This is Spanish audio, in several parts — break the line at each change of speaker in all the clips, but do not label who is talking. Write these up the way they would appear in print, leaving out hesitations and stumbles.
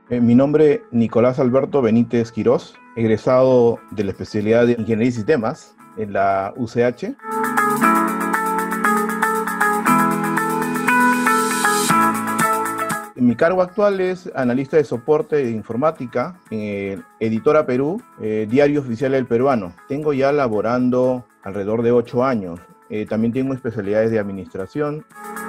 Mi nombre es Nicolás Alberto Benítez Quirós, egresado de la especialidad de Ingeniería y Sistemas en la UCH. Mi cargo actual es analista de soporte de informática en Editora Perú, Diario Oficial del Peruano. Tengo ya laborando alrededor de 8 años. También tengo especialidades de administración.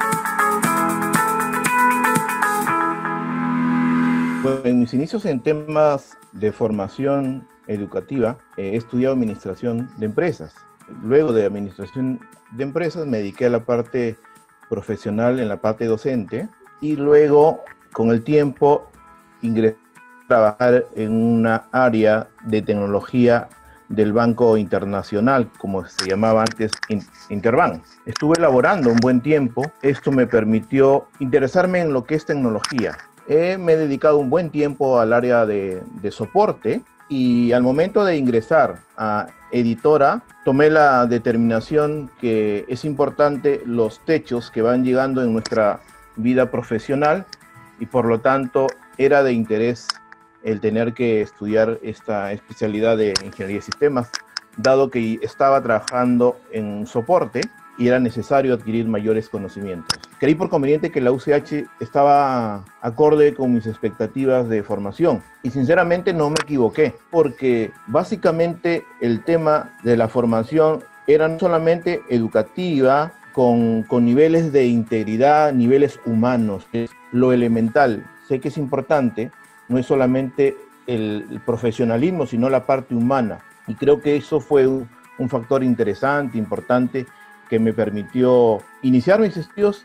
Bueno, en mis inicios en temas de formación educativa, he estudiado administración de empresas. Luego de administración de empresas me dediqué a la parte profesional, en la parte docente, y luego, con el tiempo, ingresé a trabajar en una área de tecnología del Banco Internacional, como se llamaba antes, Interbank. Estuve laborando un buen tiempo. Esto me permitió interesarme en lo que es tecnología. Me he dedicado un buen tiempo al área de soporte, y al momento de ingresar a Editora, tomé la determinación que es importante los techos que van llegando en nuestra vida profesional, y por lo tanto era de interés el tener que estudiar esta especialidad de Ingeniería de Sistemas, dado que estaba trabajando en soporte y era necesario adquirir mayores conocimientos. Creí por conveniente que la UCH estaba acorde con mis expectativas de formación, y sinceramente no me equivoqué, porque básicamente el tema de la formación era no solamente educativa, con niveles de integridad, niveles humanos, que es lo elemental. Sé que es importante, no es solamente el profesionalismo, sino la parte humana, y creo que eso fue un factor interesante, importante, que me permitió iniciar mis estudios.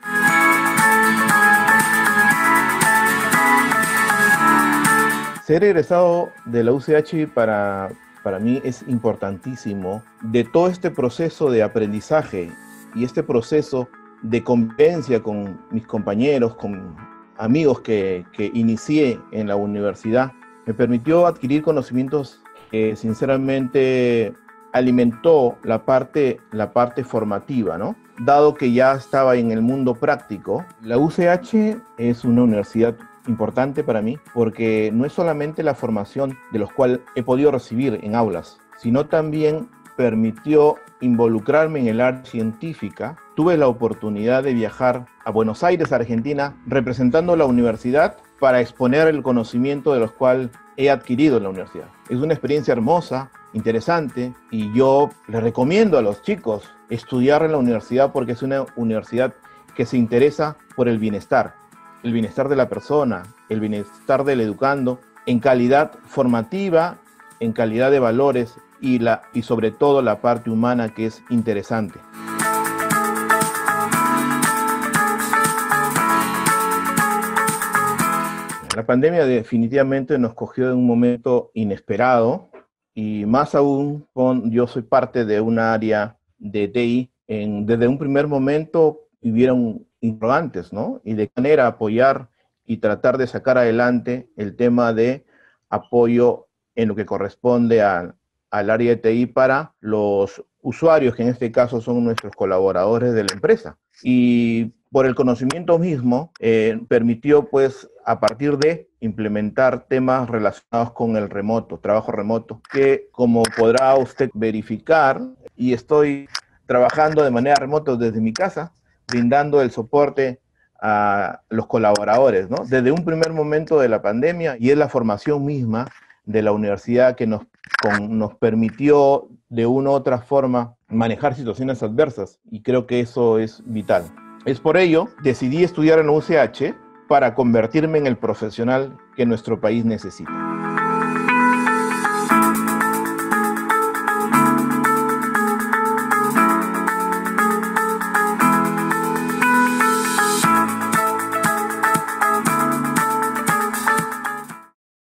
Ser egresado de la UCH para mí es importantísimo, de todo este proceso de aprendizaje y este proceso de convivencia con mis compañeros, con amigos que inicié en la universidad. Me permitió adquirir conocimientos que sinceramente alimentó la parte formativa, ¿no? Dado que ya estaba en el mundo práctico, la UCH es una universidad importante para mí, porque no es solamente la formación de los cuales he podido recibir en aulas, sino también permitió involucrarme en el área científica. Tuve la oportunidad de viajar a Buenos Aires, Argentina, representando la universidad para exponer el conocimiento de los cuales he adquirido en la universidad. Es una experiencia hermosa, interesante, y yo les recomiendo a los chicos estudiar en la universidad, porque es una universidad que se interesa por el bienestar de la persona, el bienestar del educando, en calidad formativa, en calidad de valores, y sobre todo la parte humana, que es interesante. La pandemia definitivamente nos cogió en un momento inesperado, y más aún, yo soy parte de un área de TI. Desde un primer momento hubieron interrogantes, ¿no? Y de qué manera apoyar y tratar de sacar adelante el tema de apoyo en lo que corresponde al área de TI para los usuarios, que en este caso son nuestros colaboradores de la empresa. Y por el conocimiento mismo, permitió, pues, a partir de implementar temas relacionados con el remoto, trabajo remoto, que, como podrá usted verificar, y estoy trabajando de manera remota desde mi casa, brindando el soporte a los colaboradores, ¿no? Desde un primer momento de la pandemia, y es la formación misma de la universidad que nos permitió de una u otra forma manejar situaciones adversas, y creo que eso es vital. Es por ello decidí estudiar en la UCH para convertirme en el profesional que nuestro país necesita.